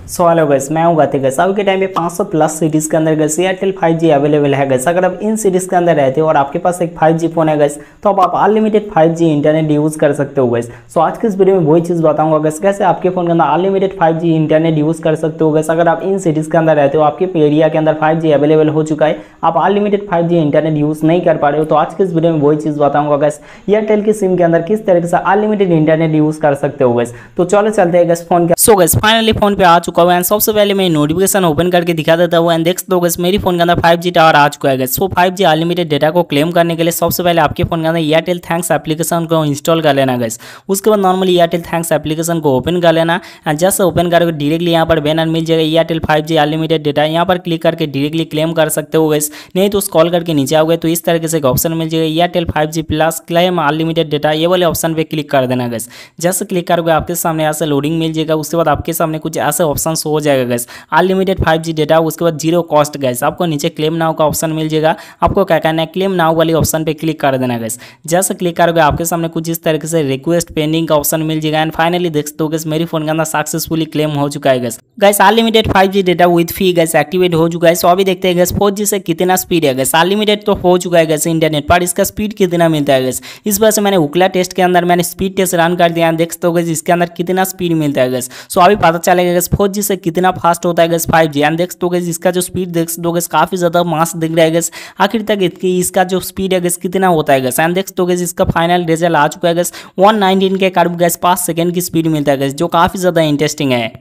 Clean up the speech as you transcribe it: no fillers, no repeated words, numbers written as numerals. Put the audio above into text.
So hello guys, मैं हूं गति गाइस। अभी के टाइम पे 500 प्लस सिटीज के अंदर गाइस एयरटेल 5G अवेलेबल है गाइस। अगर आप इन सिटीज के अंदर रहते हो और आपके पास एक 5G फोन है गाइस, तो अब आप अनलिमिटेड 5G इंटरनेट यूज कर सकते हो गाइस। सो आज के इस वीडियो में वही चीज बताऊंगा गाइस, कैसे आपके फोन के अंदर अनलिमिटेड 5G इंटरनेट यूज कर सकते हो गाइस। अगर आप इन सिटीज के अंदर रहते हो, आपके एरिया के अंदर 5G अवेलेबल हो चुका है, आप अनलिमिटेड 5G इंटरनेट यूज नहीं कर पा रहे हो, तो आज के इस वीडियो में वही चीज बताऊंगा गाइस, एयरटेल की सिम के अंदर किस तरीके से अनलिमिटेड इंटरनेट यूज कर सकते हो गाइस। तो चलो चलते हैं गाइस फोन के। सो गाइस फाइनली फोन पे आ चुका हूं एंड सबसे पहले मैं नोटिफिकेशन ओपन करके दिखा देता हूं एंड देख दो गाइस मेरी फोन के अंदर 5G टावर आ चुका है guys. So 5G unlimited data को क्लेम करने के लिए सबसे पहले आपके फोन के अंदर एयरटेल थैंक्स एप्लीकेशन को इंस्टॉल कर लेना गाइस। उसके बाद नॉर्मली एयरटेल थैंक्स एप्लीकेशन को ओपन कर लेना एंड जस्ट ओपन करके डायरेक्टली यहाँ पर बैनर मिल जाएगा एयरटेल 5G अनलिमिटेड डेटा। यहाँ पर क्लिक करके डायरेक्टली क्लेम कर सकते हो गाइस, नहीं तो स्क्रॉल करके नीचे आओगे तो इस तरीके से एक ऑप्शन मिल जाएगा Airtel 5G plus claim unlimited data, ये वाले ऑप्शन पे क्लिक कर देना गाइस। जस्ट क्लिक करोगे आपके सामने यहाँ से लोडिंग मिल जाएगा। उसके बाद आपके सामने कुछ ऐसे ऑप्शन हो जाएगा गाइस, अनलिमिटेड 5G डेटा, उसके बाद जीरो कॉस्ट गाइस। आपको नीचे क्लेम नाउ का ऑप्शन मिल जाएगा। आपको क्या करना है, क्लेम नाउ वाली ऑप्शन पे क्लिक कर देना गाइस। जैसे क्लिक करोगे आपके सामने कुछ इस तरीके से रिक्वेस्ट पेंडिंग का ऑप्शन मिल जाएगा एंड फाइनली देख सकते हो गाइस मेरी फोन के अंदर सक्सेसफुली क्लेम हो चुका है guys. Guys unlimited 5G data with free guys activate हो चुका है। सो अभी देखते हैं गाइस 4G से कितना स्पीड है गाइस। अनलिमिटेड तो हो चुका है गाइस इंटरनेट, पर इसका स्पीड कितना मिलता है गाइस। इस वजह से मैंने उकला टेस्ट के अंदर मैंने स्पीड टेस्ट रन कर दिया, देख सकते हो गाइस इसके अंदर कितना स्पीड मिलता है गाइस। सो अभी पता चलेगा गाइस 4G से कितना फास्ट होता है गाइस 5G एंड देख सकते हो गाइस इसका जो स्पीड देख सकते हो गाइस काफी ज्यादा मास दिख रहा है गाइस। आखिर तक इसका जो स्पीड है गाइस कितना होता है गाइस एंड देख सकते हो गाइस इसका फाइनल रिजल्ट आ चुका है गाइस 119 के करीब गाइस 5 सेकंड की स्पीड मिलता है गाइस, जो काफी ज्यादा इंटरेस्टिंग है।